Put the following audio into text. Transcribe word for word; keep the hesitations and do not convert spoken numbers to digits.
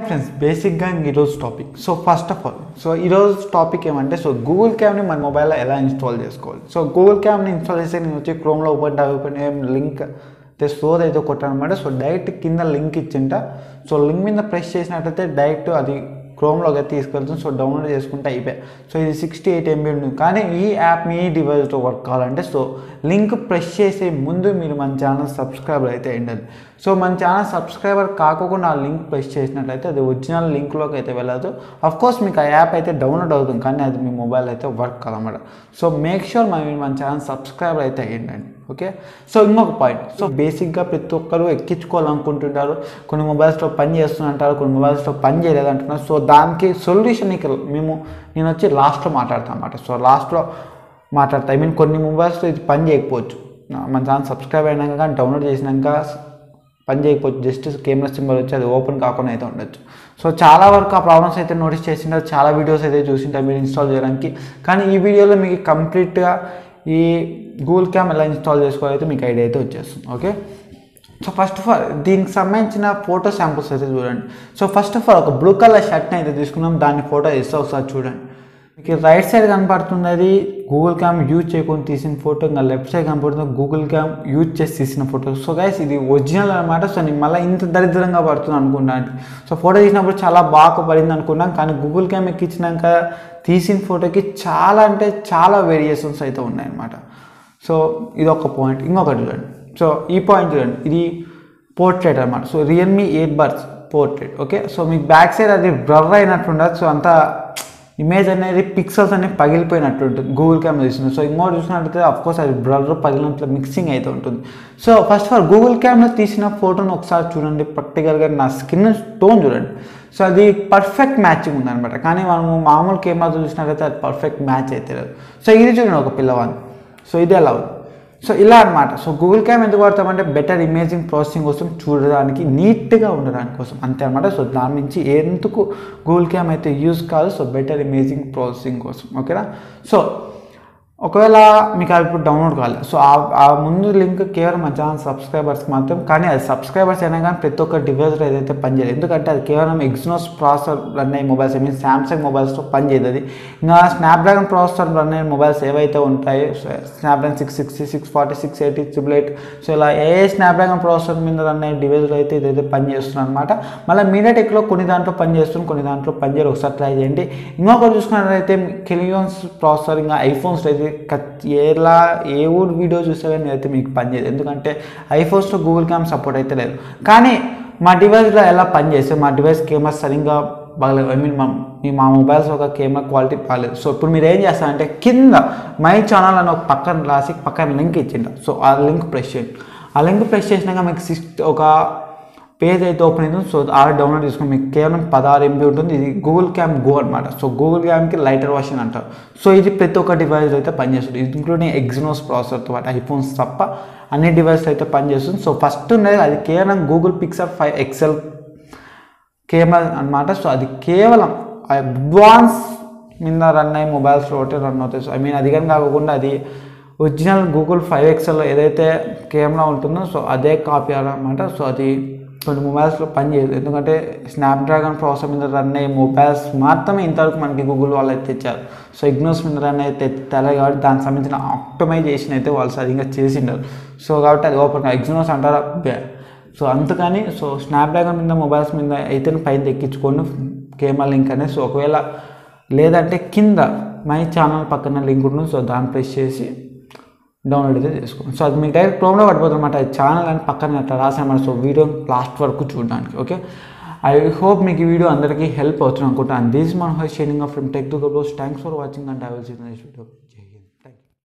Friends బేసిక్గా ఈరోజు topic so first of all so ఈరోజు టాపిక్ ఏమంటే సో గూగుల్ క్యామ్ని మన మొబైల్లో ఎలా ఇన్స్టాల్ చేసుకోవాలి. సో గూగుల్ క్యామ్ని ఇన్స్టాల్ చేస్తే నేను వచ్చి క్రోమ్లో ఓపెన్ ఓపెన్ ఏం లింక్ అయితే స్టోర్ అయితే కొట్టానమాట. సో డైరెక్ట్ కింద లింక్ ఇచ్చింట. సో లింక్ మీద ప్రెస్ చేసినట్టయితే డైరెక్ట్ అది క్రోమ్లోకి అయితే తీసుకెళ్తుంది. సో డౌన్లోడ్ చేసుకుంటే అయిపోయాయి. సో ఇది సిక్స్టీ ఎయిట్ ఎంబీ ఉంటుంది. కానీ ఈ యాప్ మీ డివైస్తో వర్క్ కావాలంటే సో లింక్ ప్రెస్ చేసే ముందు మీరు మన ఛానల్ సబ్స్క్రైబర్ అయితే అయ్యండి. సో మన ఛానల్ సబ్స్క్రైబర్ కాకుండా ఆ లింక్ ప్రెస్ చేసినట్లయితే అది ఒరిజినల్ లింక్లోకి అయితే వెళ్ళదు. అఫ్కోర్స్ మీకు ఆ యాప్ అయితే డౌన్లోడ్ అవుతుంది, కానీ అది మీ మొబైల్ అయితే వర్క్ కాదన్నమాట. సో మేక్ షూర్ మీరు మన ఛానల్ సబ్స్క్రైబర్ అయితే అయ్యండి. ఓకే. సో ఇంకొక పాయింట్, సో బేసిక్గా ప్రతి ఒక్కరు ఎక్కించుకోవాలనుకుంటుంటారు. కొన్ని మొబైల్స్లో పని చేస్తుంటారు, కొన్ని మొబైల్స్లో పని చేయలేదు అంటున్నారు. సో దానికి సొల్యూషన్ ఇక్కడ మేము నేను వచ్చి లాస్ట్లో మాట్లాడతాను అన్నమాట. సో లాస్ట్లో మాట్లాడతా ఐ మీన్ కొన్ని మొబైల్స్లో ఇది పని చేయకపోవచ్చు, మన ఛానల్ సబ్స్క్రైబ్ అయినాక కానీ డౌన్లోడ్ చేసినాక పని చేయకపోవచ్చు, జస్ట్ కెమెరా సింబల్ వచ్చి అది ఓపెన్ కాకుండా అయితే ఉండొచ్చు. సో చాలా వరకు ఆ ప్రాబ్లమ్స్ అయితే నోటీస్ చేసింటారు, చాలా వీడియోస్ అయితే చూసింటారు మీరు ఇన్స్టాల్ చేయడానికి. కానీ ఈ వీడియోలో మీకు కంప్లీట్గా ఈ గూగుల్ క్యామ్ ఎలా ఇన్స్టాల్ చేసుకోవాలైతే మీకు ఐడియా అయితే వచ్చేస్తుంది. Okay. So first of all దీనికి సంబంధించిన ఫోటో శాంపుల్స్ అయితే చూడండి. సో ఫస్ట్ ఆఫ్ ఆల్ ఒక బ్లూ కలర్ షర్ట్ని అయితే తీసుకున్నాం, దాన్ని ఫోటో ఇస్తే ఒకసారి చూడండి. మీకు రైట్ సైడ్ కనపడుతుంది అది గూగుల్ క్యామ్ యూజ్ చేయకుండా తీసిన ఫోటో, ఇంకా లెఫ్ట్ సైడ్ కనపడుతుంది గూగుల్ క్యామ్ యూజ్ చేసి తీసిన ఫోటో. సో గైస్ ఇది ఒరిజినల్ అనమాట. సో నేను మళ్ళీ ఇంత దరిద్రంగా పడుతుంది అనుకున్నాను. సో ఫోటో తీసినప్పుడు చాలా బాగా పడింది అనుకున్నాను, కానీ గూగుల్ క్యామ్ ఎక్కించినాక తీసిన ఫోటోకి చాలా అంటే చాలా వేరియేషన్స్ అయితే ఉన్నాయన్నమాట. సో ఇది ఒక పాయింట్. ఇంకొకటి చూడండి. సో ఈ పాయింట్ చూడండి, ఇది పోర్ట్రేట్ అనమాట. So Realme eight birds portrait. Okay. So మీకు బ్యాక్ సైడ్ అది బ్లర్ అయినట్టు ఉండదు. సో అంతా ఇమేజ్ అనేది పిక్సెల్స్ అనేవి పగిలిపోయినట్టు ఉంటుంది గూగుల్ క్యామ్లో తీసింది. సో ఇంకోటి చూసినట్లయితే అఫ్కోర్స్ అది బ్లర్ పగిలినట్లు మిక్సింగ్ అయితే ఉంటుంది. So first of all Google క్యామ్లో తీసిన ఫోటోను ఒకసారి చూడండి, ప్రాక్టికల్గా నా స్కిన్ టోన్ చూడండి. సో అది పర్ఫెక్ట్ మ్యాచింగ్ ఉందనమాట. కానీ మనము మామూలు కెమెరాతో చూసినట్లయితే అది పర్ఫెక్ట్ మ్యాచ్ అయితే లేదు. సో ఇది చూడండి ఒక పిల్లవాడిని. సో ఇది ఎలా ఉంది. సో ఇలా అనమాట. సో గూగుల్ క్యామ్ ఎందుకు వాడతామంటే బెటర్ ఇమేజింగ్ ప్రాసెసింగ్ కోసం, చూడడానికి నీట్గా ఉండడానికి కోసం, అంతే అనమాట. సో దాని నుంచి ఎందుకు గూగుల్ క్యామ్ అయితే యూజ్ కాదు, సో బెటర్ ఇమేజింగ్ ప్రాసెసింగ్ కోసం. ఓకేనా. సో ఒకవేళ మీకు అది ఇప్పుడు డౌన్లోడ్ కావాలి, సో ఆ ముందు లింక్ కేవలం మన ఛానల్ సబ్స్క్రైబర్స్కి మాత్రం, కానీ అది సబ్స్క్రైబర్స్ అయినా కానీ ప్రతి ఒక్క డివైస్లో ఏదైతే పనిచేయదు, ఎందుకంటే అది కేవలం ఎగ్జినోస్ ప్రాసెసర్ రన్ అయ్యే మొబైల్స్, ఐ మీన్ శాంసంగ్ మొబైల్స్తో పనిచేయదు. అది ఇంకా స్నాప్డ్రాగన్ ప్రాసెసర్ రన్ అయ్యే మొబైల్స్ ఏవైతే ఉంటాయో Snapdragon six sixty six forty six eighty triple eight so ఇలా ఏ స్నాప్డ్రాగన్ ప్రాసెసర్ మీద రన్ అయ్యే డివైస్లో అయితే ఇదైతే పనిచేస్తుంది అనమాట. మళ్ళీ మీడియాటెక్లో కొన్ని దాంట్లో పనిచేస్తుంది, కొన్ని దాంట్లో పనిచేయరు. ఒకసారి ట్రై చేయండి. ఇంకొకటి చూసుకున్నట్లయితే కెలియోన్స్ ప్రాసెసర్ ఇంకా ఐఫోన్స్ అయితే ఎలా ఏ ఊరు వీడియో చూసే కానీ అయితే మీకు పనిచేయదు, ఎందుకంటే ఐఫోన్స్లో గూగుల్ క్యామ్ సపోర్ట్ అయితే లేదు. కానీ మా డివైస్లో ఎలా పనిచేస్తే మా డివైస్ కెమెరా సరిగ్గా బాగలేదు, ఐ మీన్ మా మా మొబైల్స్ ఒక కెమెరా క్వాలిటీ బాగలేదు. సో ఇప్పుడు మీరు ఏం చేస్తారంటే కింద మై ఛానల్ అని ఒక పక్కన రాసి పక్కన లింక్ ఇచ్చిండ. సో ఆ లింక్ ప్రెస్ చేయండి. ఆ లింక్ ప్రెస్ చేసినాక మీకు సిక్స్ ఒక పేజ్ అయితే ఓపెన్ అవుతుంది. సో ఆల్రెడీ డౌన్లోడ్ చేసుకుని మీకు కేవలం పదహారు ఎంబీ ఉంటుంది. ఇది గూగుల్ క్యామ్ గో అనమాట. సో గూగుల్ క్యామ్కి లైటర్ వర్షన్ అంటారు. సో ఇది ప్రతి ఒక్క డివైస్ అయితే పనిచేస్తుంది, ఇంక్లూడింగ్ ఎగ్జినోస్ ప్రాసెసర్తో పాటు ఐఫోన్స్ తప్ప అన్ని డివైస్ అయితే పనిచేస్తుంది. సో ఫస్ట్ ఉన్నది అది కేవలం Google pixel five XL camera అనమాట. సో అది కేవలం అడ్వాన్స్ మీద రన్ అయ్యే మొబైల్స్లో ఒకటే రన్ అవుతాయి. సో ఐ మీన్ అది కానీ కాకుండా అది ఒరిజినల్ గూగుల్ ఫైవ్ ఎక్సెల్లో ఏదైతే కెమెరా ఉంటుందో సో అదే కాపీ అనమాట. సో అది కొన్ని మొబైల్స్లో పనిచేయదు, ఎందుకంటే స్నాప్డ్రాగన్ ప్రాసెసర్ మీద రన్ అయ్యే మొబైల్స్ మాత్రమే ఇంతవరకు మనకి గూగుల్ వాళ్ళు అయితే తెచ్చారు. సో ఇగ్నోస్ మీద రన్ అయితే తెలే కాబట్టి దానికి సంబంధించిన ఆప్టిమైజేషన్ అయితే వాళ్ళు సరిగ్గా చేసిండారు. సో కాబట్టి అది ఓపెన్ ఎగ్జినోస్ అంటారా సో అందుకని సో స్నాప్డ్రాగన్ మీద మొబైల్స్ మీద అయితే పైన ఎక్కించుకొని కెమెరా లింక్ అనేది. సో ఒకవేళ లేదంటే కింద మై ఛానల్ పక్కన లింక్ ఉంటుంది. సో దాన్ని ప్రెస్ చేసి డౌన్లోడ్ అయితే చేసుకోండి. సో అది మీకు డైరెక్ట్ క్రోమ్లో పడిపోతుంది అనమాట. అది ఛానల్ అని పక్కన అట్లా రాసామన్నమాట. సో వీడియో లాస్ట్ వరకు చూడడానికి. ఓకే. ఐ హోప్ మీకు ఈ వీడియో అందరికీ హెల్ప్ అవుతుంది అనుకుంటాను. This Manohar sharing off from tech two goes. Thanks for watching and I will see you in the next video.